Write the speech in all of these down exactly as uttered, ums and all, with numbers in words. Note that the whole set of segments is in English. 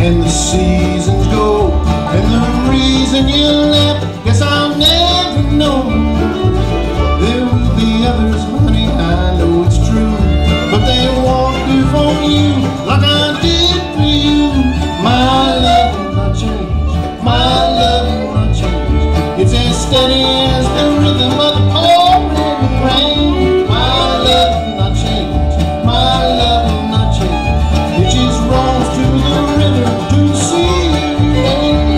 and the seasons go, and the reason you left, guess I'll never know. There will be others, honey, I know it's true, but they won't do for you like I did for you. My love will not change, my love will not change. It's as steady as the rhythm of the pouring rain. My love will not change, my love will not change. It just rolls to the river to see you rain.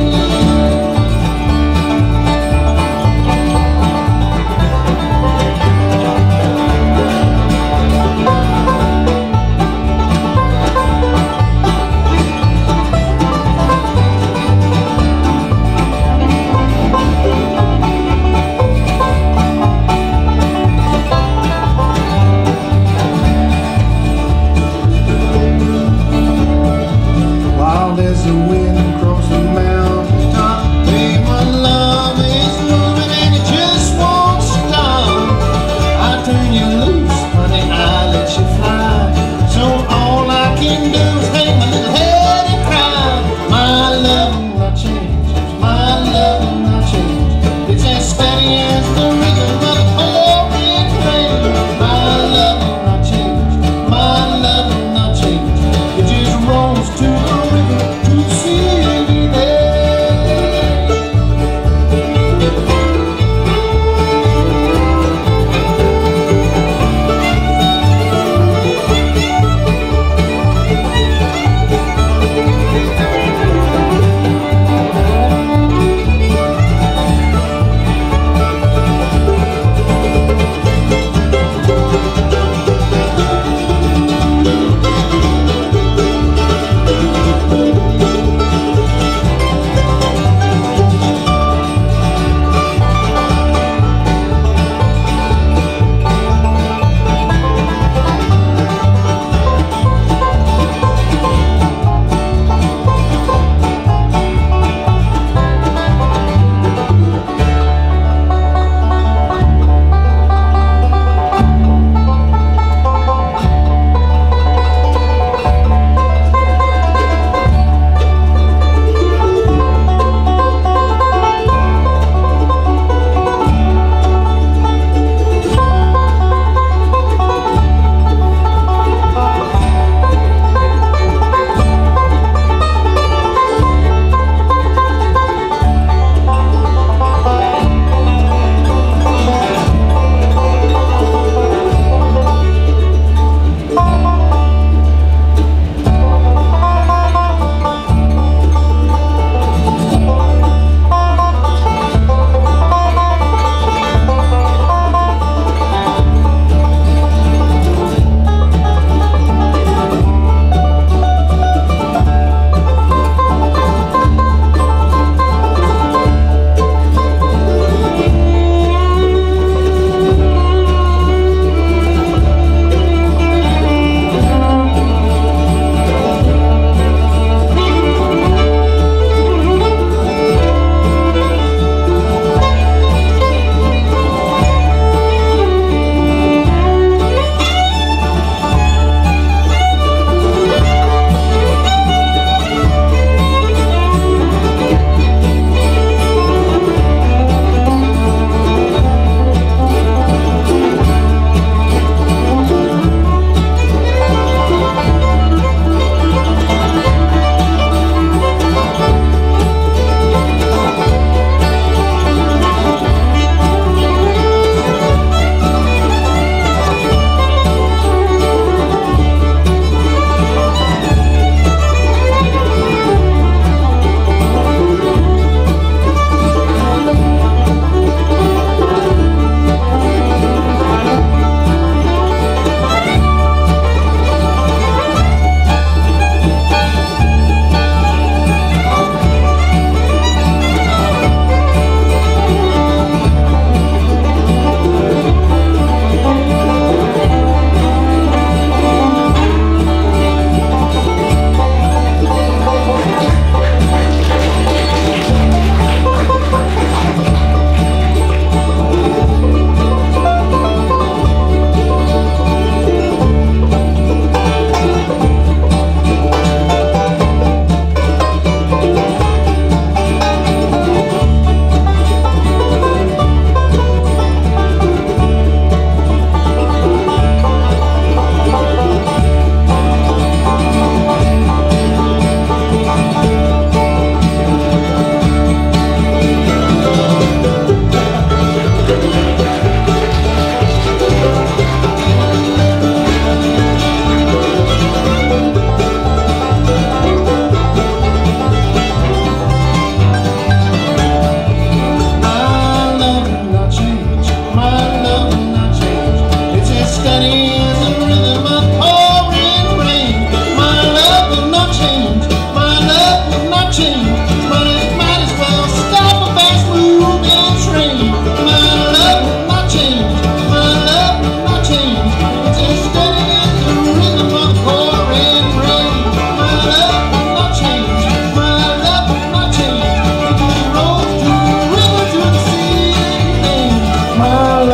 There's a wind across the mountain top, babe, my love is moving and it just won't stop. I turn you loose, honey, I let you fly, so all I can do is hang my little head and cry. My love will not change, my love will not change. It's as steady as the rhythm of the pouring rain. My love will not change, my love will not change. It just rolls to the river to see you there.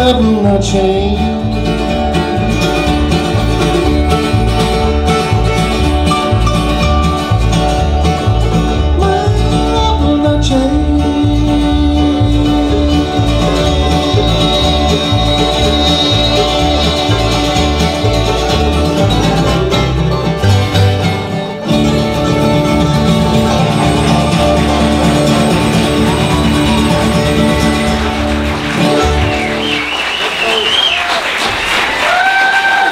love will not change.